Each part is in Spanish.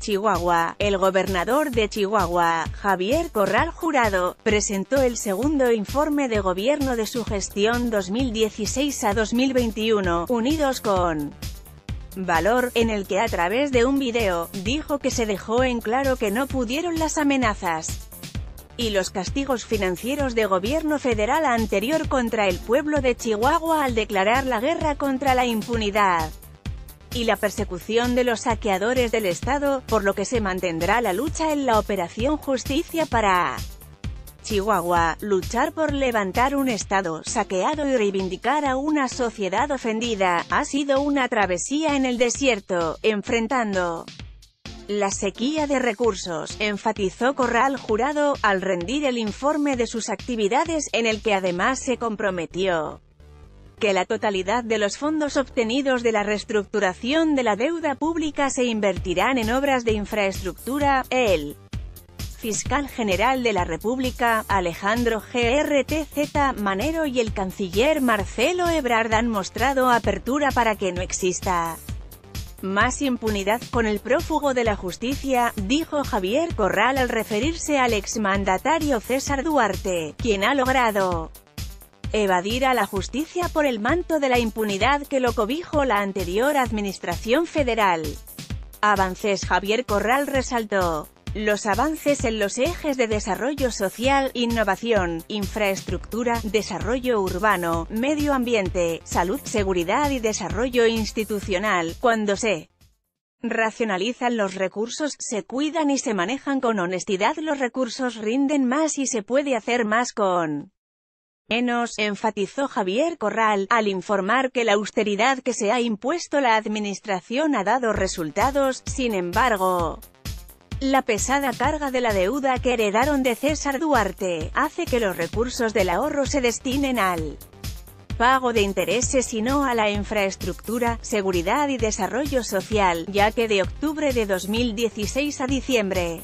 Chihuahua. El gobernador de Chihuahua, Javier Corral Jurado, presentó el segundo informe de gobierno de su gestión 2016 a 2021, Unidos con Valor, en el que a través de un video, dijo que se dejó en claro que no pudieron las amenazas y los castigos financieros de gobierno federal anterior contra el pueblo de Chihuahua al declarar la guerra contra la impunidad y la persecución de los saqueadores del Estado, por lo que se mantendrá la lucha en la Operación Justicia para Chihuahua, luchar por levantar un Estado saqueado y reivindicar a una sociedad ofendida. Ha sido una travesía en el desierto, enfrentando la sequía de recursos, enfatizó Corral Jurado, al rendir el informe de sus actividades, en el que además se comprometió que la totalidad de los fondos obtenidos de la reestructuración de la deuda pública se invertirán en obras de infraestructura. El fiscal general de la República, Alejandro G.R.T.Z. Manero, y el canciller Marcelo Ebrard han mostrado apertura para que no exista más impunidad con el prófugo de la justicia, dijo Javier Corral al referirse al exmandatario César Duarte, quien ha logrado evadir a la justicia por el manto de la impunidad que lo cobijó la anterior administración federal. Avances. Javier Corral resaltó los avances en los ejes de desarrollo social, innovación, infraestructura, desarrollo urbano, medio ambiente, salud, seguridad y desarrollo institucional. Cuando se racionalizan los recursos, se cuidan y se manejan con honestidad, los recursos rinden más y se puede hacer más con menos, enfatizó Javier Corral, al informar que la austeridad que se ha impuesto la administración ha dado resultados. Sin embargo, la pesada carga de la deuda que heredaron de César Duarte hace que los recursos del ahorro se destinen al pago de intereses y no a la infraestructura, seguridad y desarrollo social, ya que de octubre de 2016 a diciembre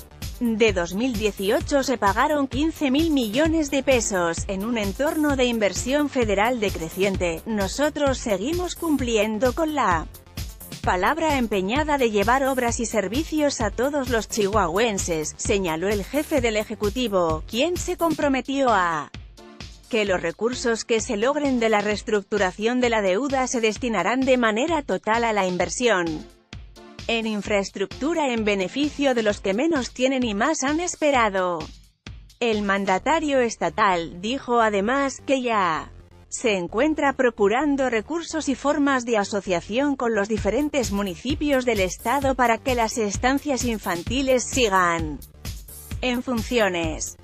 de 2018 se pagaron 15.000 millones de pesos, en un entorno de inversión federal decreciente. Nosotros seguimos cumpliendo con la palabra empeñada de llevar obras y servicios a todos los chihuahuenses, señaló el jefe del Ejecutivo, quien se comprometió a que los recursos que se logren de la reestructuración de la deuda se destinarán de manera total a la inversión en infraestructura en beneficio de los que menos tienen y más han esperado. El mandatario estatal dijo además que ya se encuentra procurando recursos y formas de asociación con los diferentes municipios del estado para que las estancias infantiles sigan en funciones.